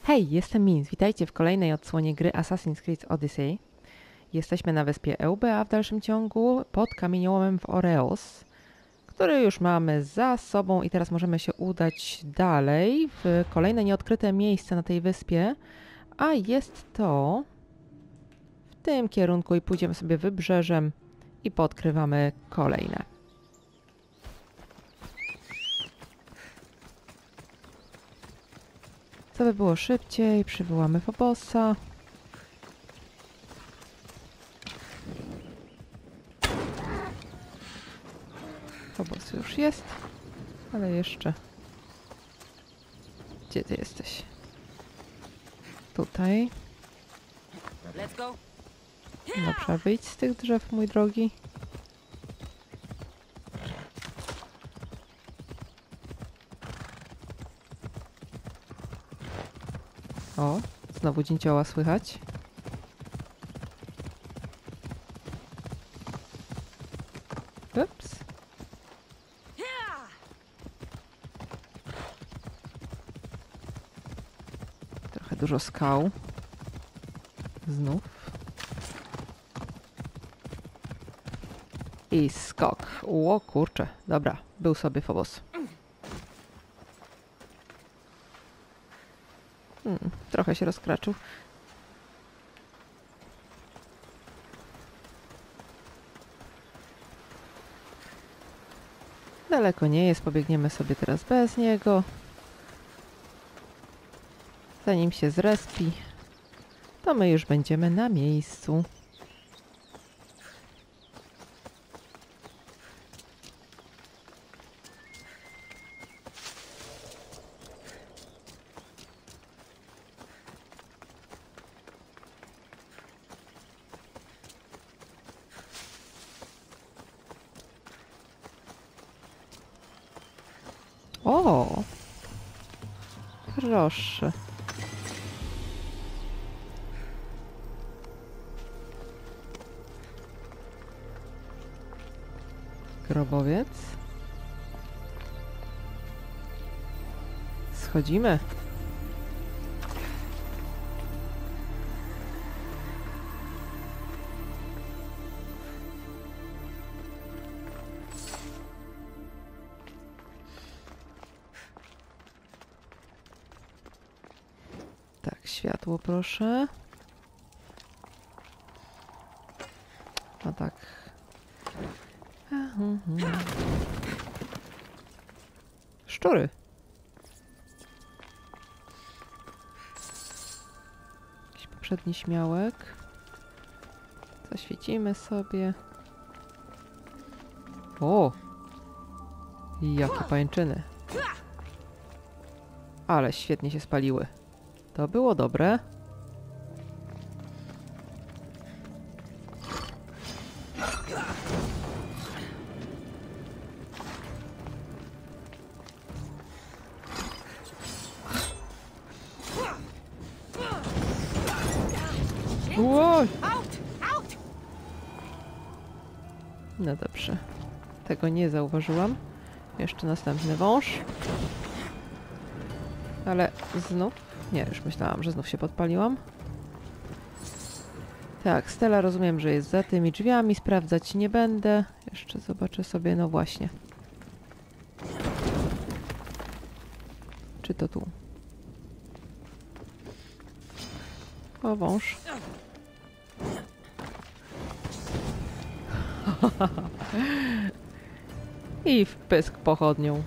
Hej, jestem Minz. Witajcie w kolejnej odsłonie gry Assassin's Creed Odyssey. Jesteśmy na wyspie Eubea w dalszym ciągu, pod kamieniołomem w Oreos, który już mamy za sobą i teraz możemy się udać dalej w kolejne nieodkryte miejsce na tej wyspie, a jest to w tym kierunku i pójdziemy sobie wybrzeżem i podkrywamy kolejne. Co by było szybciej, przywołamy Fobosa. Phobos już jest, ale jeszcze... Gdzie ty jesteś? Tutaj. Dobrze, wyjdź z tych drzew, mój drogi. O, znowu dzięcioła słychać. Ups. Trochę dużo skał. Znów. I skok. O kurczę. Dobra, był sobie Phobos. Trochę się rozkraczył. Daleko nie jest, pobiegniemy sobie teraz bez niego. Zanim się zrespi, to my już będziemy na miejscu. O! Proszę. Grobowiec. Schodzimy. Tak, światło proszę. No tak. Szczury. Jakiś poprzedni śmiałek. Zaświecimy sobie. O! Jakie pajęczyny. Ale świetnie się spaliły. To było dobre. Ło! No dobrze. Tego nie zauważyłam. Jeszcze następny wąż. Ale znów... Nie, już myślałam, że znów się podpaliłam. Tak, Stella rozumiem, że jest za tymi drzwiami. Sprawdzać nie będę. Jeszcze zobaczę sobie, no właśnie. Czy to tu? O, wąż. I w pysk pochodnią.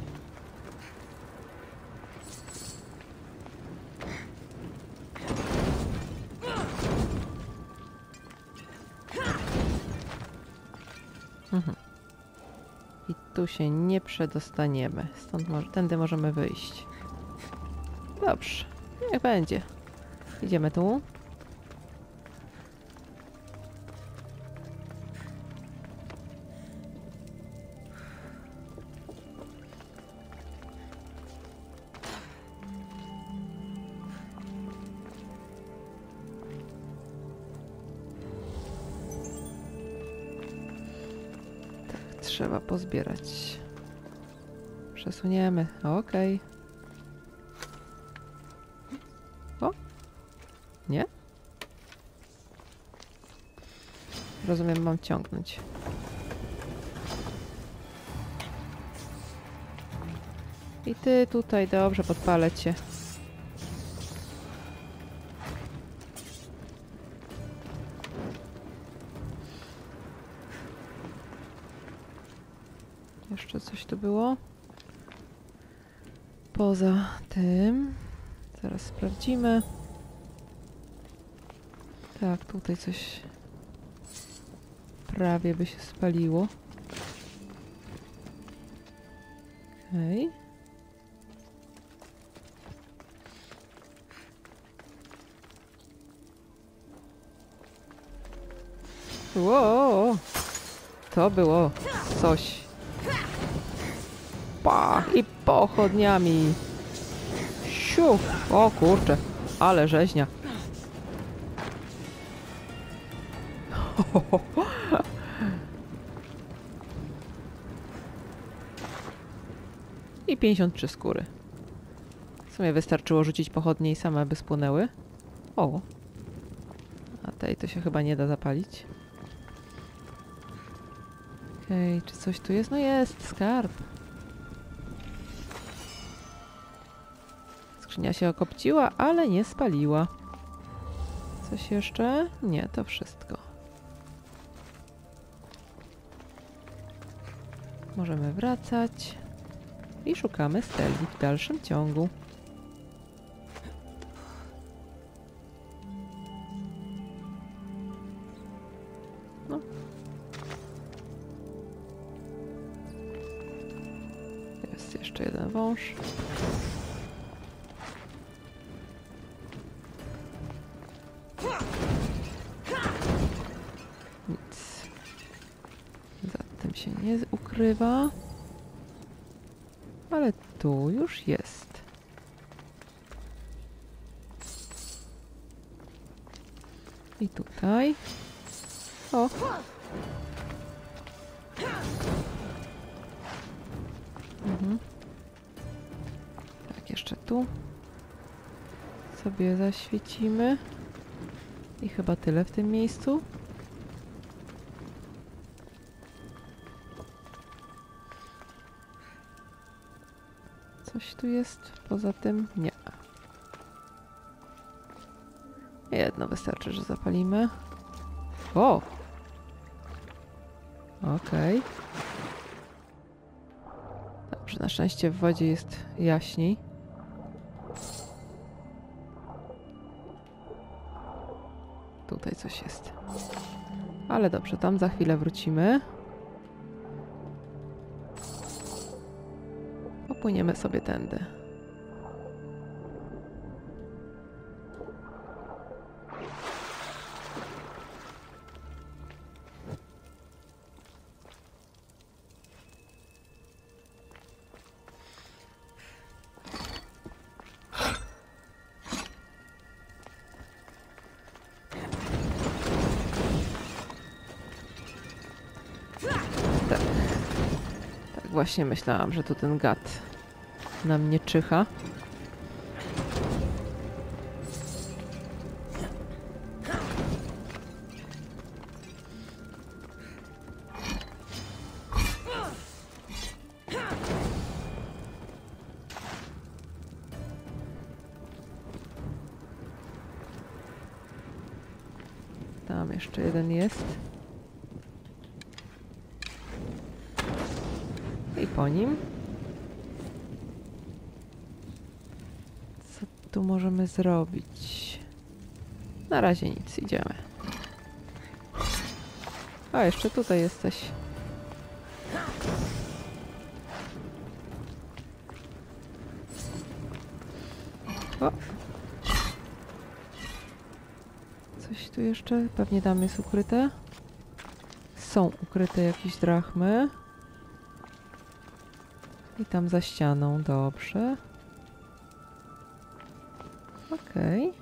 I tu się nie przedostaniemy. Stąd tędy możemy wyjść. Dobrze, niech będzie. Idziemy tu. Trzeba pozbierać. Przesuniemy. Okej. O! Nie? Rozumiem, mam ciągnąć. I ty tutaj, dobrze, podpalę cię. Jeszcze coś tu było? Poza tym... Zaraz sprawdzimy. Tak, tutaj coś prawie by się spaliło. Okej. Wow, to było coś. Pach i pochodniami. Siu, o kurczę, ale rzeźnia. I 53 skóry. W sumie wystarczyło rzucić pochodnie i same by spłonęły. O. A tej to się chyba nie da zapalić. Okej, czy coś tu jest? No jest, skarb. Skrzynia się okopciła, ale nie spaliła. Coś jeszcze? Nie, to wszystko. Możemy wracać. I szukamy Stelli w dalszym ciągu. No. Jest jeszcze jeden wąż. Nic. Za tym się nie ukrywa. Ale tu już jest. I tutaj. O! Mhm. Tak, jeszcze tu. Sobie zaświecimy. I chyba tyle w tym miejscu. Coś tu jest poza tym? Nie. Jedno wystarczy, że zapalimy. O! Okej. Dobrze, na szczęście w wodzie jest jaśniej. Tutaj coś jest. Ale dobrze, tam za chwilę wrócimy. Popłyniemy sobie tędy. Tak właśnie myślałam, że tu ten gad na mnie czyha. Tam jeszcze jeden jest. I po nim. Co tu możemy zrobić? Na razie nic, idziemy. A, jeszcze tutaj jesteś. O! Coś tu jeszcze? Pewnie tam jest ukryte. Są ukryte jakieś drachmy. I tam za ścianą, dobrze. Okej.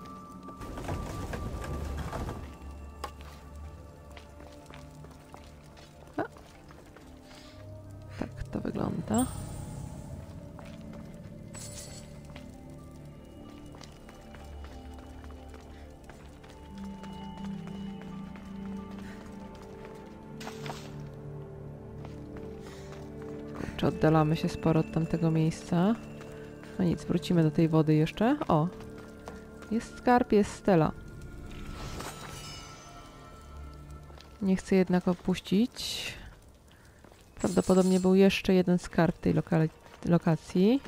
Tak to wygląda. Kurczę, oddalamy się sporo od tamtego miejsca. No nic, wrócimy do tej wody jeszcze. O! Jest skarb, jest Stella. Nie chcę jednak opuścić. Prawdopodobnie był jeszcze jeden skarb tej lokacji.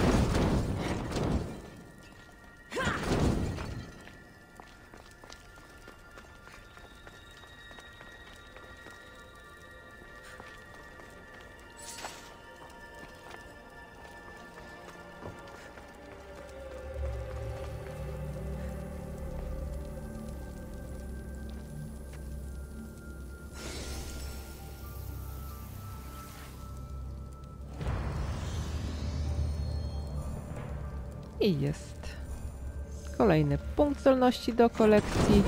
I jest kolejny punkt zdolności do kolekcji.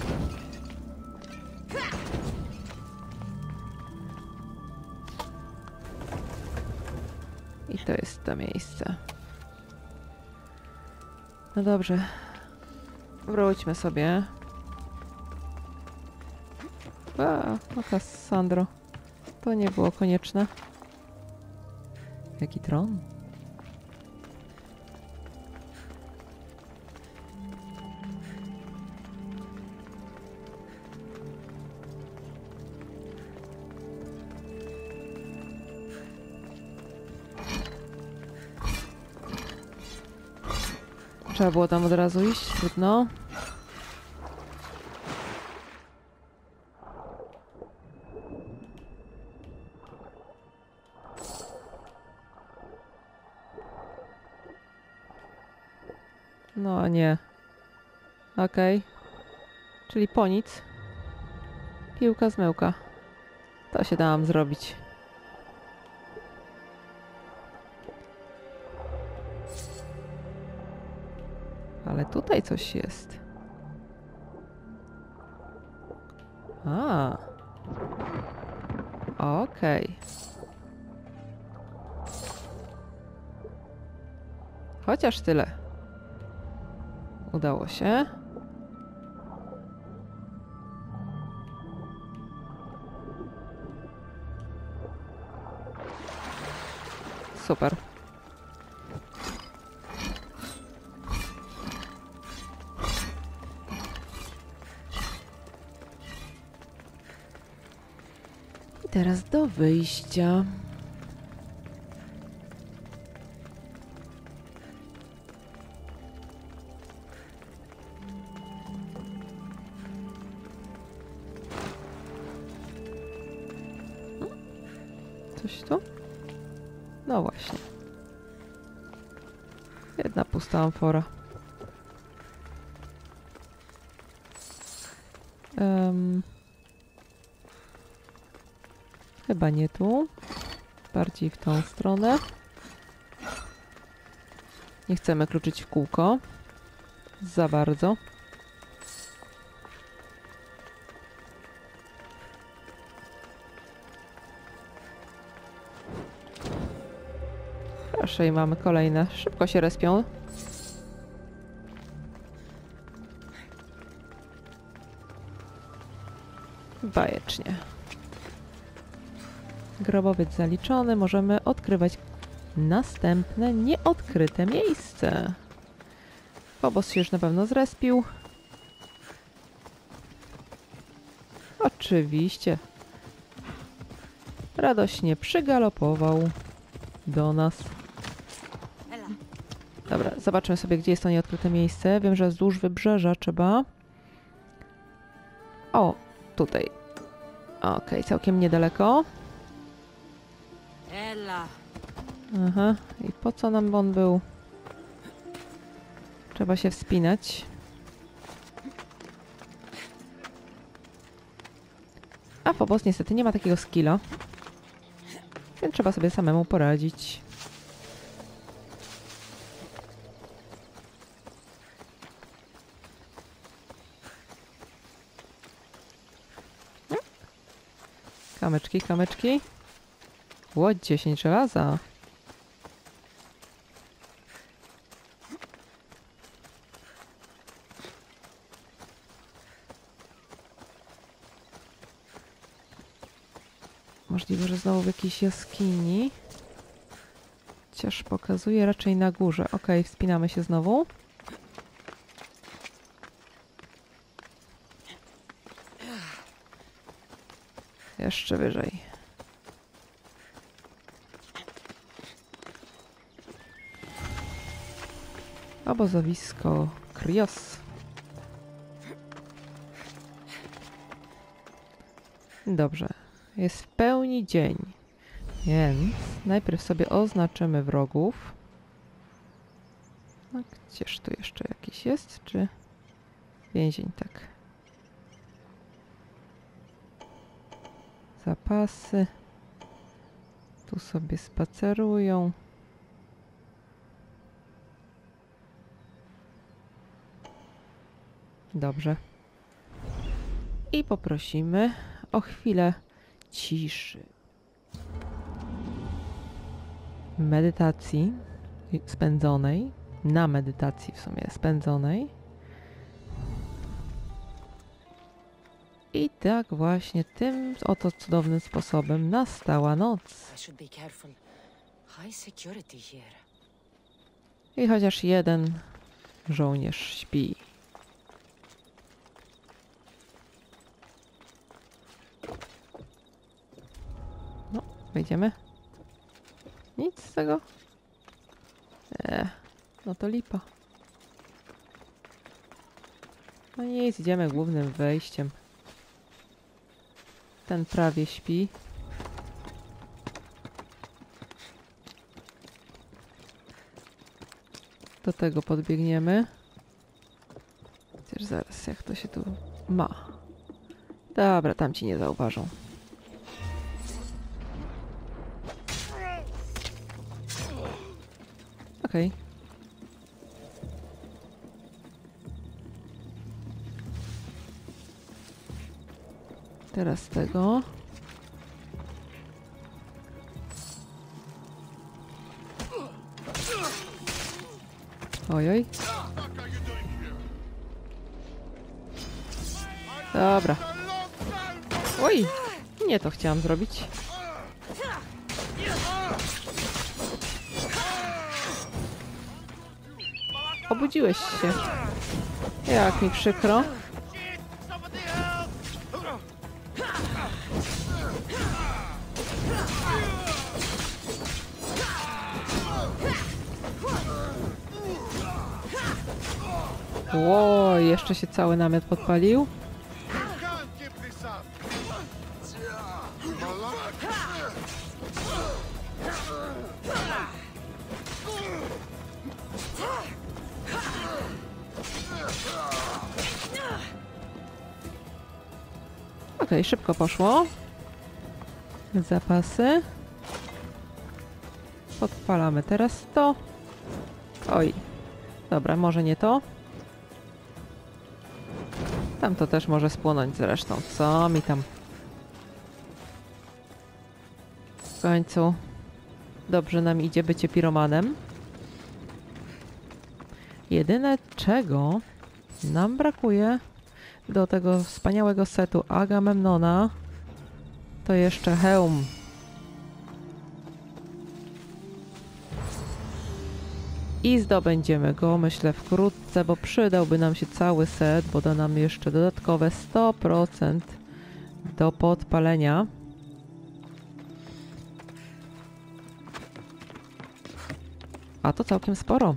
I to jest to miejsce. No dobrze. Wróćmy sobie. O Cassandro. To nie było konieczne. Jaki tron? Trzeba było tam od razu iść, trudno. No nie. Okej. Czyli po nic. Piłka zmyłka. To się dałam zrobić. Ale tutaj coś jest. A. Okej. Chociaż tyle. Udało się. Super. I teraz do wyjścia. Coś tu? No właśnie. Jedna pusta amfora. Chyba nie tu. Bardziej w tą stronę. Nie chcemy kluczyć w kółko. Za bardzo. Proszę, i mamy kolejne. Szybko się respią. Bajecznie. Grobowiec zaliczony. Możemy odkrywać następne nieodkryte miejsce. Phobos się już na pewno zrespił. Oczywiście. Radośnie przygalopował do nas. Dobra, zobaczmy sobie, gdzie jest to nieodkryte miejsce. Wiem, że wzdłuż wybrzeża trzeba... O, tutaj. Okej, całkiem niedaleko. Aha, i po co nam on był? Trzeba się wspinać. A Phobos niestety nie ma takiego skilla. Więc trzeba sobie samemu poradzić. Kamyczki, kamyczki. Łódź 10 żelaza. Możliwe, że znowu w jakiejś jaskini. Chociaż pokazuje raczej na górze. Ok, wspinamy się znowu. Jeszcze wyżej. Obozowisko Krios. Dobrze. Jest w pełni dzień. Więc najpierw sobie oznaczymy wrogów. A gdzież tu jeszcze jakiś jest? Czy więzień? Tak. Zapasy. Tu sobie spacerują. Dobrze. I poprosimy o chwilę ciszy. Medytacji spędzonej. Na medytacji w sumie spędzonej. I tak właśnie tym oto cudownym sposobem nastała noc. I chociaż jeden żołnierz śpi. No, wejdziemy. Nic z tego. No to lipa. No nic, idziemy głównym wejściem. Ten prawie śpi. Do tego podbiegniemy. Chociaż zaraz, jak to się tu ma. Dobra, tam ci nie zauważą. Okej. Teraz tego. Ojoj. Dobra. Oj! Nie to chciałam zrobić. Obudziłeś się. Jak mi przykro. Ło, jeszcze się cały namiot podpalił. Okej, szybko poszło. Zapasy. Podpalamy teraz to. Oj. Dobra, może nie to. Tamto też może spłonąć zresztą. Co mi tam? W końcu dobrze nam idzie bycie piromanem. Jedyne czego nam brakuje do tego wspaniałego setu Agamemnona to jeszcze hełm. I zdobędziemy go, myślę, wkrótce, bo przydałby nam się cały set, bo da nam jeszcze dodatkowe 100% do podpalenia. A to całkiem sporo.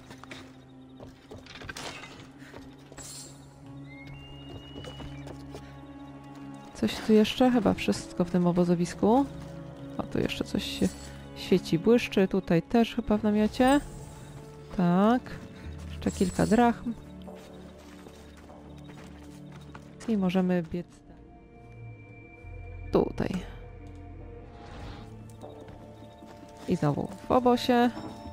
Coś tu jeszcze? Chyba wszystko w tym obozowisku. A tu jeszcze coś się świeci, błyszczy. Tutaj też chyba w namiocie. Tak. Jeszcze kilka drachm. I możemy biec tutaj. I znowu w obozie.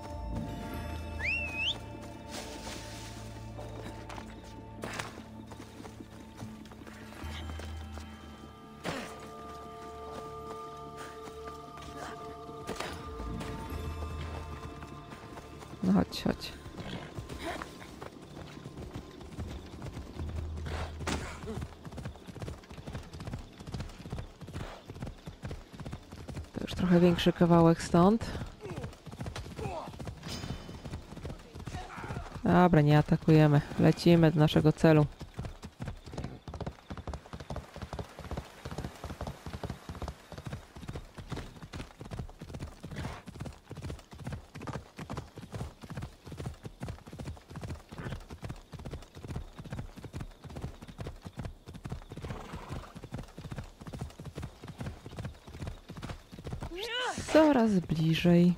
No chodź, chodź. To już trochę większy kawałek stąd. Dobra, nie atakujemy. Lecimy do naszego celu. Coraz bliżej.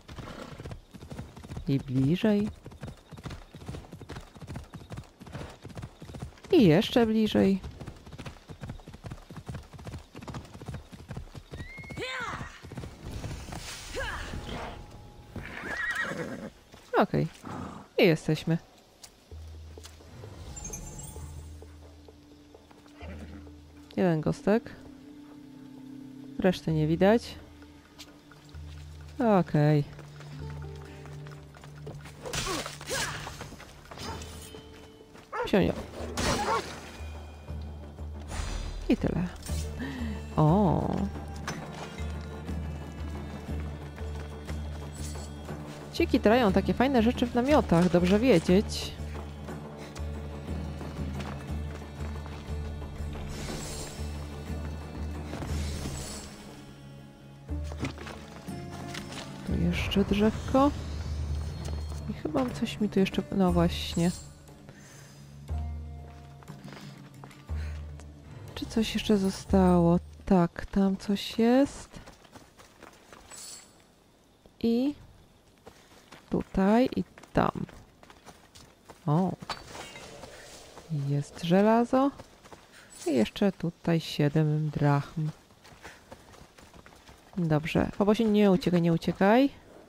I bliżej. I jeszcze bliżej. Okej. I jesteśmy. Jeden gostek. Reszty nie widać. Okej. Psionio. I tyle. O. Ci kitrają takie fajne rzeczy w namiotach, dobrze wiedzieć. Tu jeszcze drzewko. I chyba coś mi tu jeszcze... No właśnie. Czy coś jeszcze zostało? Tak, tam coś jest. I... tutaj i tam. O. Jest żelazo. I jeszcze tutaj 7 drachm. Dobrze. Fobosie, nie uciekaj, nie uciekaj.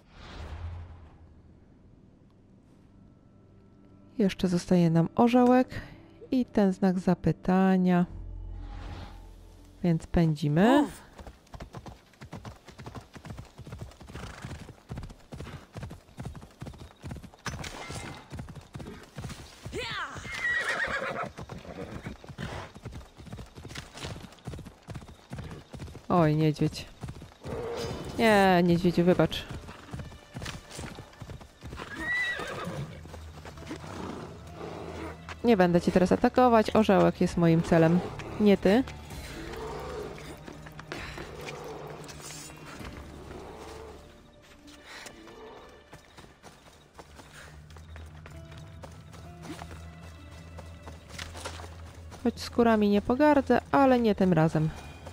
Jeszcze zostaje nam orzełek i ten znak zapytania. Więc pędzimy. Oj, niedźwiedź. Nie, niedźwiedziu, wybacz. Nie będę cię teraz atakować. Orzełek jest moim celem. Nie ty. Choć skórami nie pogardzę, ale nie tym razem.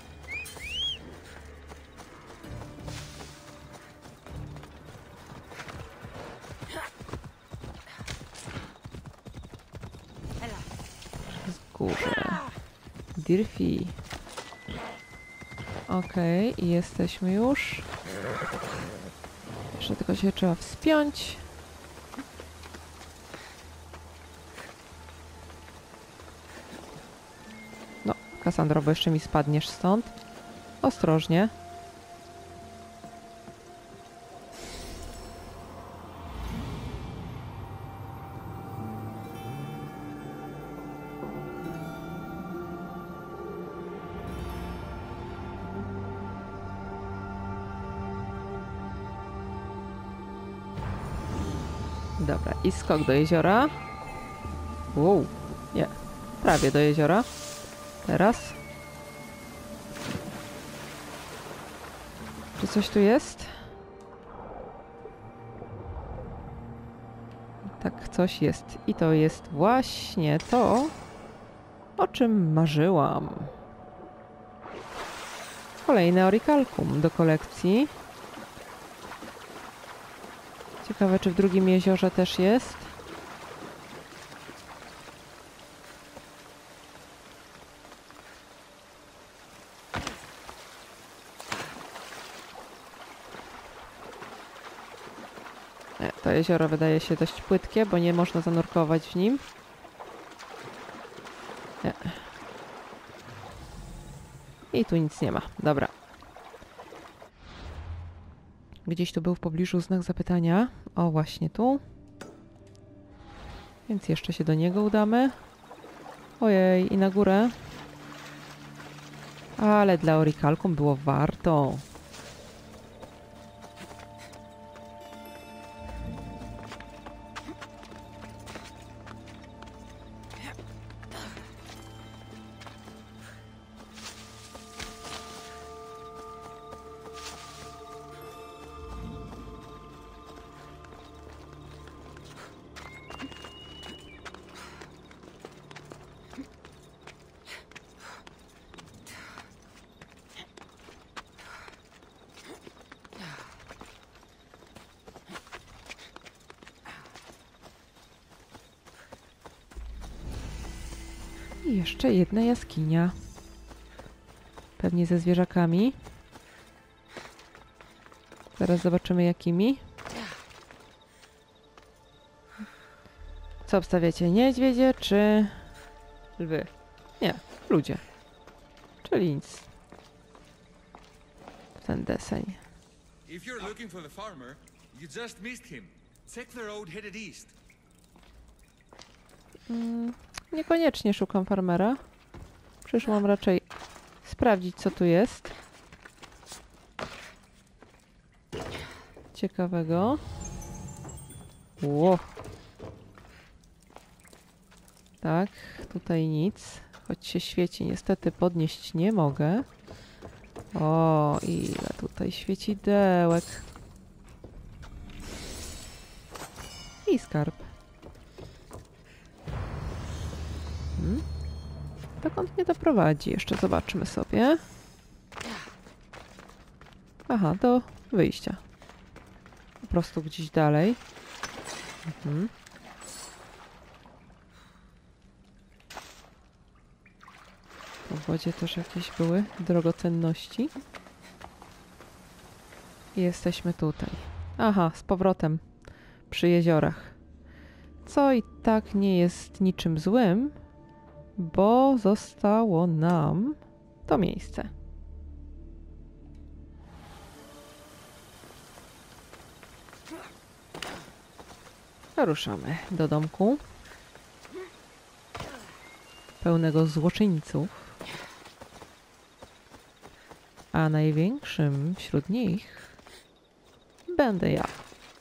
Górze. Dirfi. Okej, jesteśmy już. Jeszcze tylko się trzeba wspiąć. No, Kassandro, bo jeszcze mi spadniesz stąd. Ostrożnie. Dobra, i skok do jeziora. Wow, nie, prawie do jeziora. Teraz. Czy coś tu jest? Tak, coś jest. I to jest właśnie to, o czym marzyłam. Kolejne Orichalcum do kolekcji. Ciekawe, czy w drugim jeziorze też jest. Nie, to jezioro wydaje się dość płytkie, bo nie można zanurkować w nim. Nie. I tu nic nie ma. Dobra. Gdzieś tu był w pobliżu znak zapytania. O, właśnie tu. Więc jeszcze się do niego udamy. Ojej, i na górę. Ale dla Orichalcum było warto. jeszcze jedna jaskinia. Pewnie ze zwierzakami. Zaraz zobaczymy jakimi. Co obstawiacie? Niedźwiedzie czy lwy? Nie, ludzie. Czyli nic. W ten deseń. If you're looking for the farmer, you just missed him. Check the road headed east. Niekoniecznie szukam farmera. Przyszłam raczej sprawdzić, co tu jest ciekawego. Ło. Tak, tutaj nic. Choć się świeci, niestety podnieść nie mogę. O, ile tutaj świecidełek. I skarb. Dokąd mnie to prowadzi? Jeszcze zobaczmy sobie. Aha, do wyjścia. Po prostu gdzieś dalej. W wodzie też jakieś były drogocenności. I jesteśmy tutaj. Aha, z powrotem przy jeziorach. Co i tak nie jest niczym złym, bo zostało nam to miejsce. Ruszamy do domku pełnego złoczyńców, a największym wśród nich będę ja.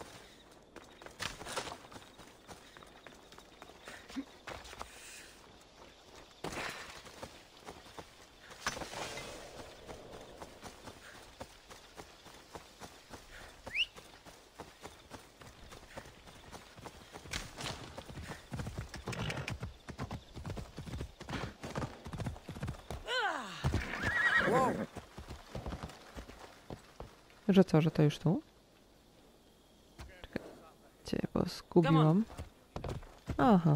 Że co, że to już tu? Czekajcie, bo zgubiłam. Aha.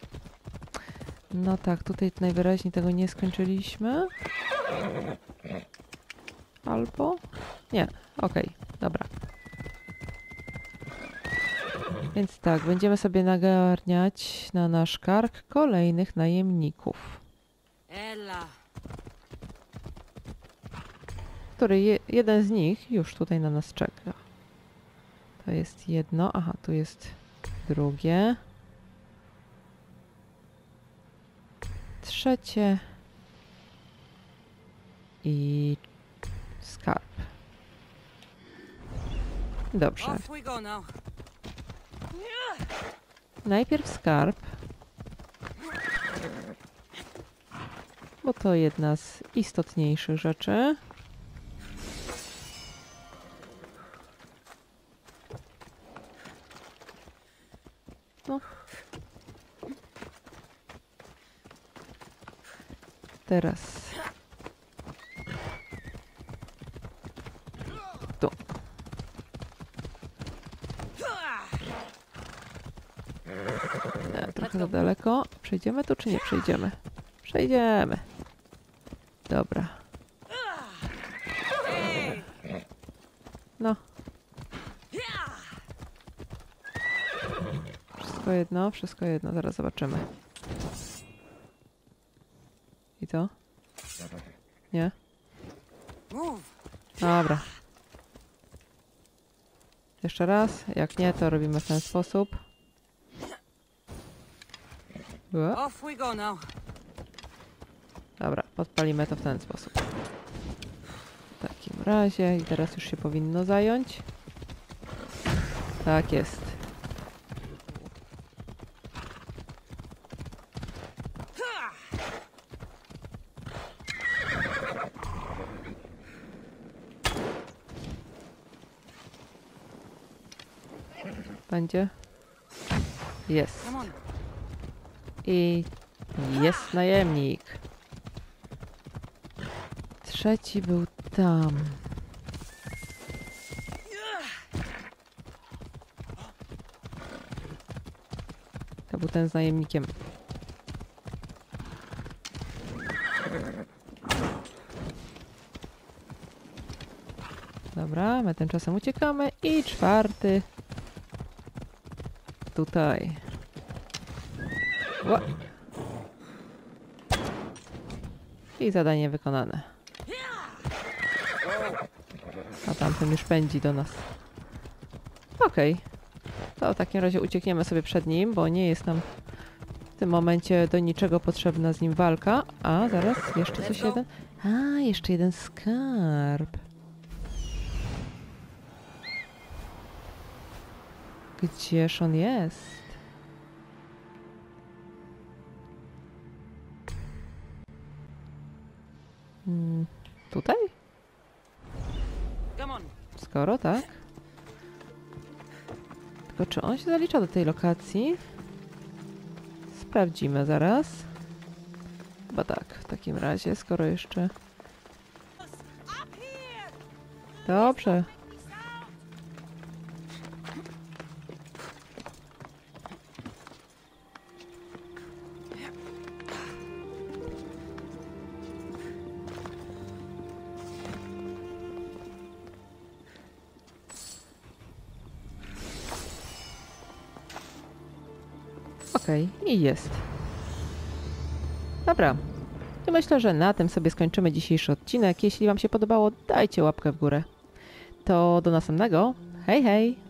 No tak, tutaj najwyraźniej tego nie skończyliśmy. Albo? Nie, okej, dobra. Więc tak, będziemy sobie nagarniać na nasz kark kolejnych najemników. Jeden z nich już tutaj na nas czeka. To jest jedno. Aha, tu jest drugie. Trzecie. I skarb. Dobrze. Najpierw skarb. Bo to jedna z istotniejszych rzeczy. No. Teraz tu. Trochę za daleko. Przejdziemy tu, czy nie przejdziemy? Przejdziemy. Dobra. No. Wszystko jedno. Zaraz zobaczymy. I co? Nie? Dobra. Jeszcze raz. Jak nie, to robimy w ten sposób. Dobra, podpalimy to w ten sposób. W takim razie. I teraz już się powinno zająć. Tak jest. Będzie? Jest. I jest najemnik. Trzeci był tam. To był ten z najemnikiem. Dobra, my tymczasem uciekamy. I 4. Tutaj. Ła. I zadanie wykonane. A tamten już pędzi do nas. Okej. To w takim razie uciekniemy sobie przed nim, bo nie jest nam w tym momencie do niczego potrzebna z nim walka. A, zaraz, jeszcze coś jeden. A, jeszcze jeden skarb. Gdzież on jest? Tutaj? Skoro tak. Tylko czy on się zalicza do tej lokacji? Sprawdzimy zaraz. Chyba tak, w takim razie, skoro jeszcze... Dobrze. Okej, i jest. Dobra. I myślę, że na tym sobie skończymy dzisiejszy odcinek. Jeśli wam się podobało, dajcie łapkę w górę. To do następnego. Hej, hej!